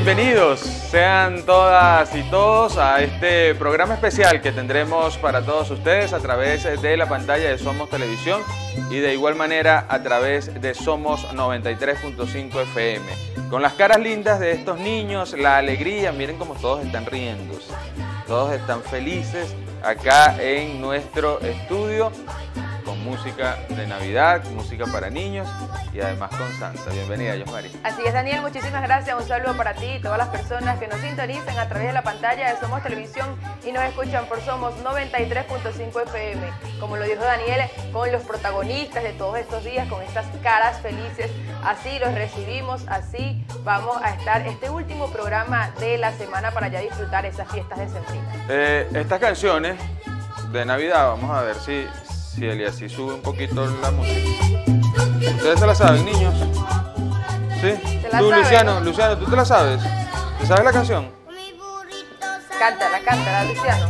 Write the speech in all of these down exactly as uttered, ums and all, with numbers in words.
Bienvenidos sean todas y todos a este programa especial que tendremos para todos ustedes a través de la pantalla de Somos Televisión y de igual manera a través de Somos noventa y tres punto cinco F M. Con las caras lindas de estos niños, la alegría, miren cómo todos están riéndose, todos están felices acá en nuestro estudio, con música de Navidad, música para niños y además con Santa. Bienvenida, Yosmari. Así es, Daniel, muchísimas gracias. Un saludo para ti y todas las personas que nos sintonizan a través de la pantalla de Somos Televisión y nos escuchan por Somos noventa y tres punto cinco F M. Como lo dijo Daniel, con los protagonistas de todos estos días, con estas caras felices, así los recibimos, así vamos a estar este último programa de la semana para ya disfrutar esas fiestas decembrinas. Eh, estas canciones de Navidad, vamos a ver si... Si Eliasí sube un poquito la música. ¿Ustedes se la saben, niños? ¿Sí? ¿Se la Tú, saben? Luciano, Luciano, ¿tú te la sabes? ¿Te sabes la canción? Cántala, cántala, Luciano.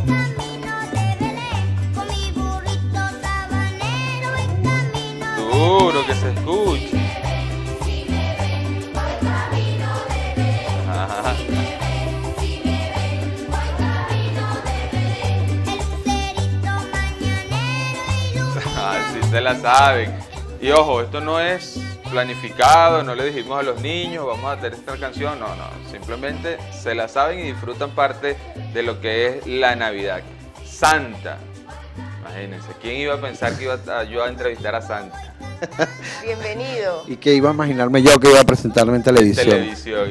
Duro, que se escuche. Ajá. Sí se la saben. Y ojo, esto no es planificado, no le dijimos a los niños, vamos a hacer esta canción, no, no, simplemente se la saben y disfrutan parte de lo que es la Navidad. Santa, imagínense, ¿quién iba a pensar que iba a, yo a entrevistar a Santa? Bienvenido. Y que iba a imaginarme yo que iba a presentarme en televisión. Televisión.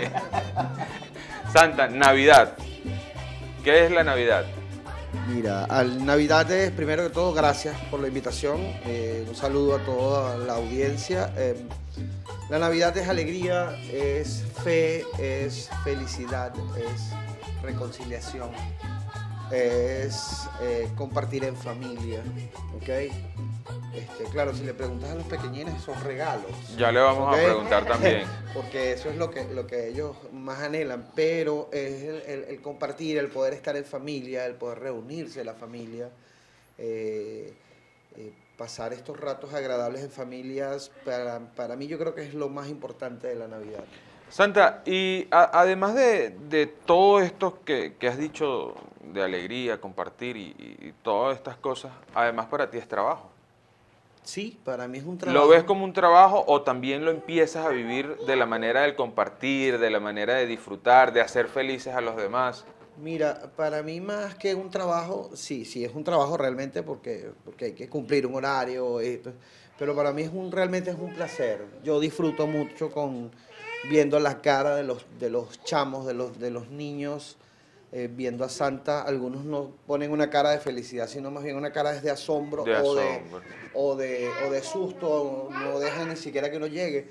Santa, Navidad. ¿Qué es la Navidad? Mira, al Navidad es, primero que todo, gracias por la invitación. Eh, un saludo a toda la audiencia. Eh, la Navidad es alegría, es fe, es felicidad, es reconciliación, es eh, compartir en familia, ¿ok? Este, claro, si le preguntas a los pequeñines, son regalos. Ya le vamos ¿okay? a preguntar también. Porque eso es lo que, lo que ellos más anhelan, pero es el, el, el compartir, el poder estar en familia, el poder reunirse la familia, eh, eh, pasar estos ratos agradables en familias, para, para mí yo creo que es lo más importante de la Navidad. Santa, y a, además de, de todo esto que, que has dicho de alegría, compartir y, y todas estas cosas, además para ti es trabajo. Sí, para mí es un trabajo. ¿Lo ves como un trabajo o también lo empiezas a vivir de la manera del compartir, de la manera de disfrutar, de hacer felices a los demás? Mira, para mí más que un trabajo, sí, sí es un trabajo realmente porque, porque hay que cumplir un horario, eh, pero para mí es un, realmente es un placer. Yo disfruto mucho con viendo la cara de los, de los chamos, de los, de los niños, eh, viendo a Santa. Algunos no ponen una cara de felicidad, sino más bien una cara de asombro, De o, asombro. De, o, de, o de susto, no dejan ni siquiera que uno llegue.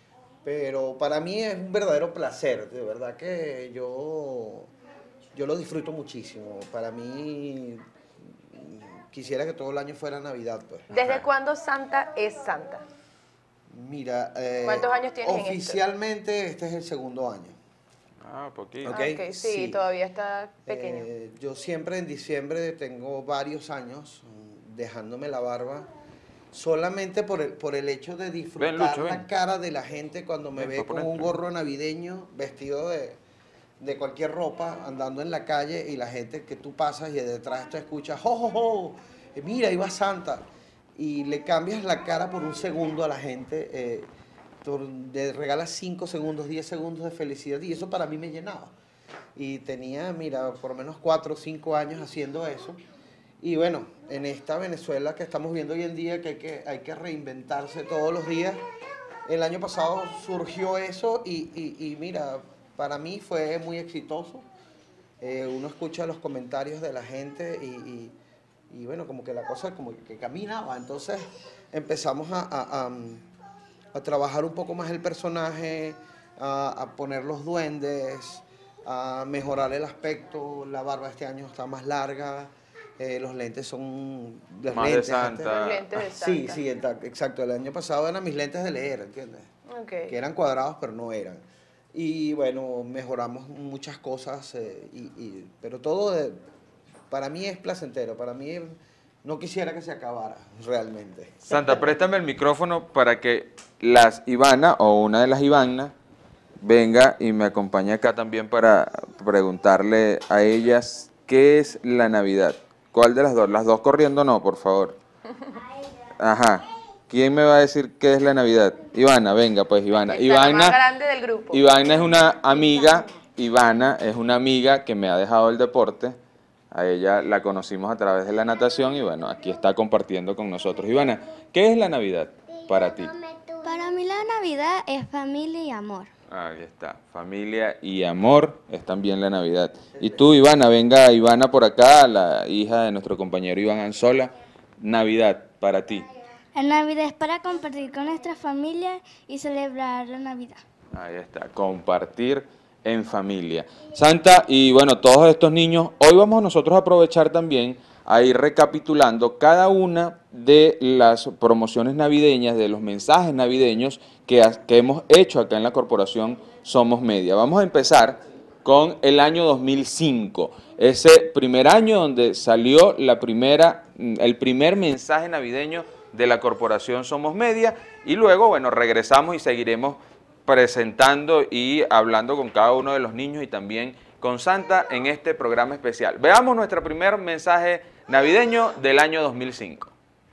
Pero para mí es un verdadero placer, de verdad que yo, yo lo disfruto muchísimo. Para mí, quisiera que todo el año fuera Navidad, pues. ¿Desde cuándo Santa es Santa? Mira, eh, ¿Cuántos años tienes en esto? Oficialmente este es el segundo año. Ah, poquito. Ok, Okay, sí, sí. todavía está pequeño. Eh, yo siempre en diciembre tengo varios años dejándome la barba, solamente por el, por el hecho de disfrutar Ven, Lucho, la ven. cara de la gente cuando me Ven, ve para con un ponerte. gorro navideño, vestido de, de cualquier ropa, andando en la calle, y la gente que tú pasas y de detrás tú escuchas, ¡jo, jo, jo! Eh, mira, ahí va Santa. Y le cambias la cara por un segundo a la gente, eh, le regalas cinco segundos, diez segundos de felicidad, y eso para mí me llenaba. Y tenía, mira, por lo menos cuatro o cinco años haciendo eso. Y bueno, en esta Venezuela que estamos viendo hoy en día, que hay que, hay que reinventarse todos los días, el año pasado surgió eso y, y, y mira, para mí fue muy exitoso. Eh, uno escucha los comentarios de la gente y, y, y bueno, como que la cosa como que caminaba. Entonces empezamos a, a, a, a trabajar un poco más el personaje, a, a poner los duendes, a mejorar el aspecto. La barba este año está más larga, eh, los lentes son... Los Más lentes, de Santa. Los lentes de Santa. Sí, sí, exacto. El año pasado eran mis lentes de leer, ¿entiendes? Okay. Que eran cuadrados, pero no eran. Y bueno, mejoramos muchas cosas, eh, y, y, pero todo de, para mí es placentero, para mí no quisiera que se acabara realmente. Santa, préstame el micrófono para que las Ivana o una de las Ivanas venga y me acompañe acá también para preguntarle a ellas qué es la Navidad. ¿Cuál de las dos? Las dos corriendo no, por favor. Ajá. ¿Quién me va a decir qué es la Navidad? Ivana, venga pues Ivana. Esta Ivana, es la más grande del grupo. Ivana es una amiga, Ivana es una amiga que me ha dejado el deporte. A ella la conocimos a través de la natación y bueno, aquí está compartiendo con nosotros. Ivana, ¿qué es la Navidad para ti? Para mí la Navidad es familia y amor. Ahí está, familia y amor es también la Navidad. Y tú, Ivana, venga Ivana por acá, la hija de nuestro compañero Iván Anzola. Navidad para ti. La Navidad es para compartir con nuestra familia y celebrar la Navidad. Ahí está, compartir en familia. Santa, y bueno, todos estos niños, hoy vamos nosotros a aprovechar también a ir recapitulando cada una de las promociones navideñas, de los mensajes navideños que, que hemos hecho acá en la Corporación Somos Media. Vamos a empezar con el año dos mil cinco, ese primer año donde salió la primera, el primer mensaje navideño de la Corporación Somos Media, y luego, bueno, regresamos y seguiremos presentando y hablando con cada uno de los niños y también con Santa en este programa especial. Veamos nuestro primer mensaje navideño del año dos mil cinco.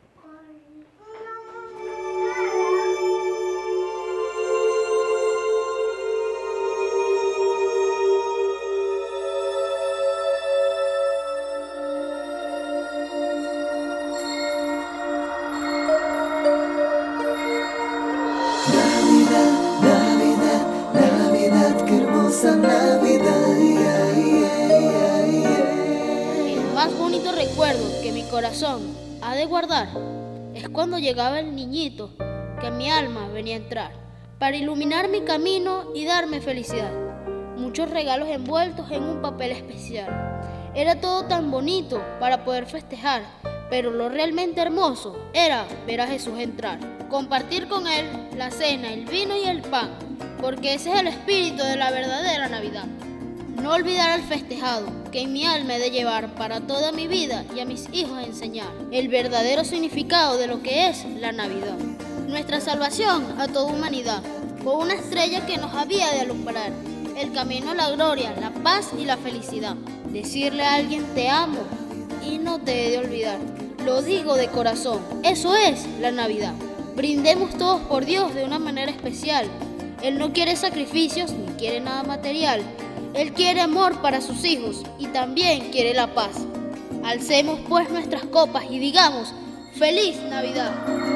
Ha de guardar es cuando llegaba el niñito que mi alma venía a entrar para iluminar mi camino y darme felicidad. Muchos regalos envueltos en un papel especial. Era todo tan bonito para poder festejar, pero lo realmente hermoso era ver a Jesús entrar, compartir con él la cena, el vino y el pan, porque ese es el espíritu de la verdadera Navidad. No olvidar al festejado, que en mi alma he de llevar para toda mi vida y a mis hijos enseñar el verdadero significado de lo que es la Navidad. Nuestra salvación a toda humanidad, con una estrella que nos había de alumbrar, el camino a la gloria, la paz y la felicidad. Decirle a alguien te amo y no te he de olvidar, lo digo de corazón, eso es la Navidad. Brindemos todos por Dios de una manera especial. Él no quiere sacrificios ni quiere nada material. Él quiere amor para sus hijos y también quiere la paz. Alcemos pues nuestras copas y digamos, ¡Feliz Navidad!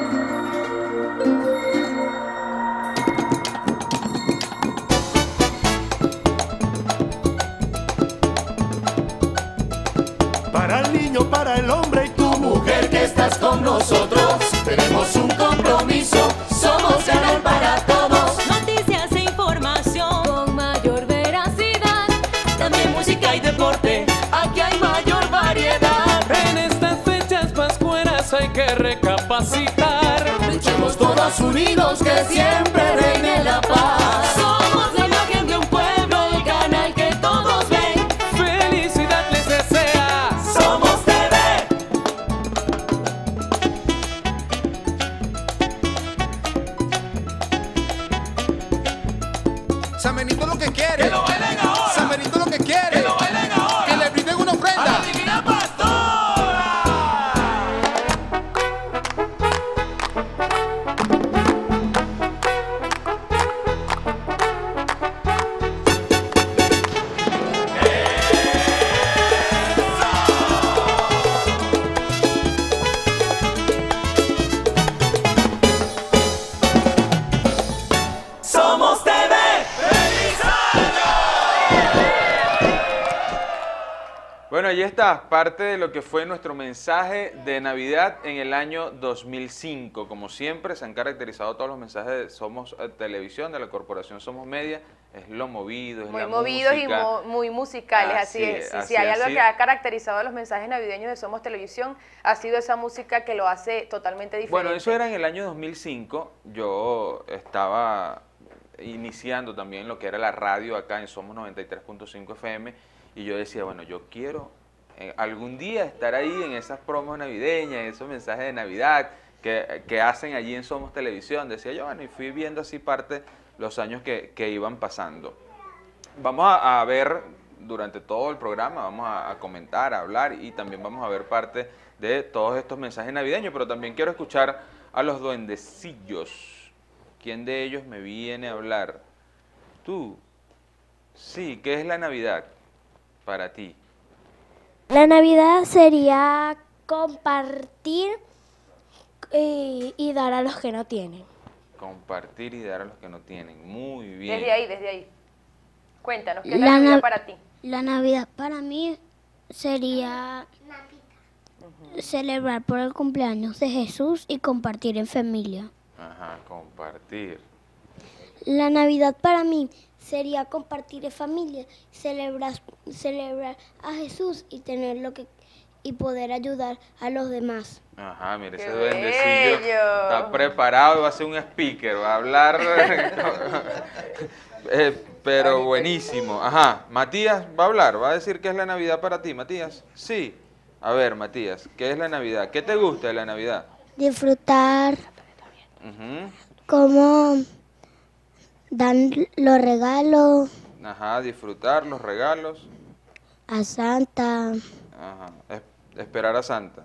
Para el niño, para el hombre y tu mujer que estás con nosotros, tenemos un compromiso, somos canal para todos. Noticias e información Con mayor veracidad, también música y deporte. aquí hay mayor variedad. En estas fechas pascueras hay que recapacitar. Luchemos todos unidos, que siempre reine la paz. Somos la imagen de un pueblo, el canal que todos ven. Felicidad les desea. Somos T V. San Benito lo que quiere, Que lo bailen ahora. San Benito lo que quiere, Que lo bailen ahora. que le brinden una A la ofrenda. divina pastora. Somos T V. ¡Feliz Bueno, ahí está, parte de lo que fue nuestro mensaje de Navidad en el año dos mil cinco. Como siempre, se han caracterizado todos los mensajes de Somos eh, Televisión, de la Corporación Somos Media. Es lo movido, es Muy la movidos y música. mo- muy musicales, Así así, es. es, Si así hay ha algo sido. que ha caracterizado a los mensajes navideños de Somos Televisión, ha sido esa música que lo hace totalmente diferente. Bueno, eso era en el año dos mil cinco. Yo estaba iniciando también lo que era la radio acá en Somos noventa y tres punto cinco F M y yo decía, bueno, yo quiero eh, algún día estar ahí en esas promos navideñas, en esos mensajes de Navidad que, que hacen allí en Somos Televisión. Decía yo, bueno, y fui viendo así parte los años que, que iban pasando. Vamos a, a ver durante todo el programa, vamos a, a comentar, a hablar y también vamos a ver parte de todos estos mensajes navideños, pero también quiero escuchar a los duendecillos. ¿Quién de ellos me viene a hablar? Tú. Sí, ¿qué es la Navidad para ti? La Navidad sería compartir y, y dar a los que no tienen. Compartir y dar a los que no tienen. Muy bien. Desde ahí, desde ahí. Cuéntanos, ¿qué es la, la Navidad para ti? La Navidad para mí sería celebrar por el cumpleaños de Jesús y compartir en familia. Ajá, compartir. La Navidad para mí sería compartir en familia, celebrar, celebrar a Jesús y tener lo que y poder ayudar a los demás. Ajá, mire, ¡Qué ese duendecillo bello! está preparado, va a ser un speaker, va a hablar, eh, pero buenísimo. Ajá, Matías va a hablar, va a decir qué es la Navidad para ti, Matías. Sí. A ver, Matías, ¿qué es la Navidad? ¿Qué te gusta de la Navidad? Disfrutar, Uh-huh. cómo dan los regalos Ajá, disfrutar los regalos. a Santa Ajá, es- esperar a Santa.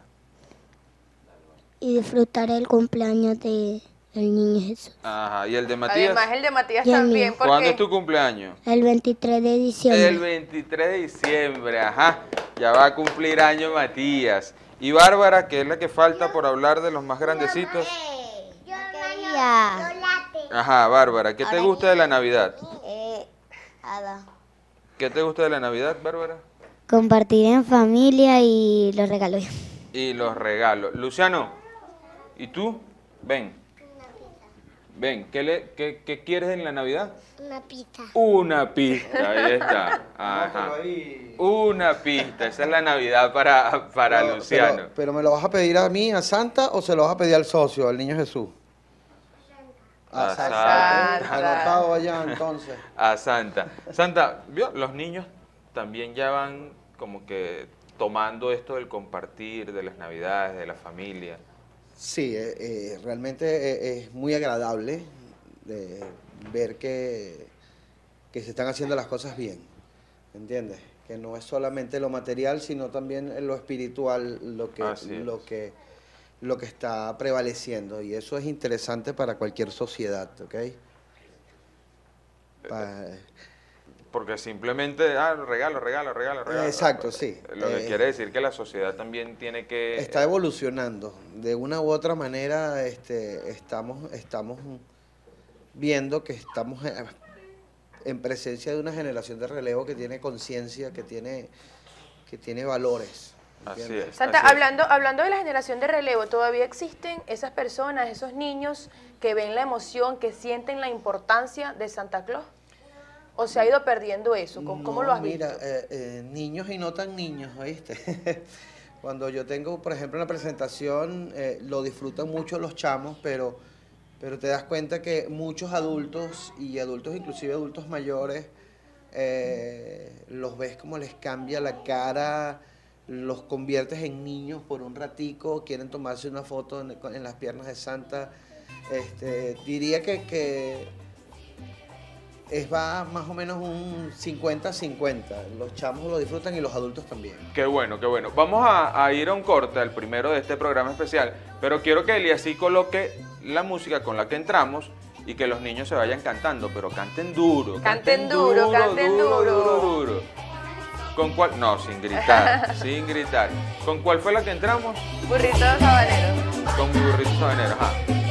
y disfrutar el cumpleaños de el niño Jesús. Ajá, ¿y el de Matías? Además, el de Matías Y el también, mío. ¿Cuándo porque es tu cumpleaños? El veintitrés de diciembre. El veintitrés de diciembre, ajá, ya va a cumplir año Matías. Y Bárbara, que es la que falta por hablar de los más grandecitos. Ajá, Bárbara, ¿qué te gusta de la Navidad? Eh, Ada. ¿Qué te gusta de la Navidad, Bárbara? Compartir en familia y los regalos. Y los regalos. Luciano, ¿y tú? Ven. Ven, ¿qué, le, qué, qué quieres en la Navidad? Una pizza. Una pista, ahí está. Ajá. Una pista, esa es la Navidad para, para Pero- Luciano. Pero, pero ¿me lo vas a pedir a mí, a Santa, o se lo vas a pedir al socio, al niño Jesús? A A Santa. Santa. Anotado allá, entonces. A Santa. Santa, ¿vio? Los niños también ya van como que tomando esto del compartir, de las Navidades, de la familia. Sí, eh, eh, realmente eh, es muy agradable de ver que, que se están haciendo las cosas bien, ¿entiendes? Que no es solamente lo material, sino también lo espiritual lo que, Así es. lo que, lo que está prevaleciendo. Y eso es interesante para cualquier sociedad, ¿ok? Pa- Porque simplemente, ah, regalo, regalo, regalo, regalo. Exacto, sí. Lo que Eh, quiere decir que la sociedad también tiene que... Está evolucionando. De una u otra manera este, estamos, estamos viendo que estamos en, en presencia de una generación de relevo que tiene conciencia, que tiene, que tiene valores. Así ¿entiendes? es. Santa, así es. hablando, hablando de la generación de relevo, ¿todavía existen esas personas, esos niños que ven la emoción, que sienten la importancia de Santa Claus? ¿O se ha ido perdiendo eso? ¿Cómo, cómo No, lo has mira, visto? eh, eh, niños y no tan niños, ¿oíste? Cuando yo tengo, por ejemplo, una presentación, eh, lo disfrutan mucho los chamos, pero, pero te das cuenta que muchos adultos, y adultos inclusive adultos mayores, eh, los ves como les cambia la cara, los conviertes en niños por un ratico, quieren tomarse una foto en, en las piernas de Santa. Este, diría que... que es va más o menos un cincuenta cincuenta. Los chamos lo disfrutan y los adultos también. Qué bueno, qué bueno. Vamos a, a ir a un corte, al primero de este programa especial, pero quiero que Eli así coloque la música con la que entramos y que los niños se vayan cantando, pero canten duro. Canten duro, canten duro. duro, duro. ¿Con cuál? No, sin gritar, sin gritar. ¿Con cuál fue la que entramos? Burrito sabanero. Con mi burrito sabanero, ajá.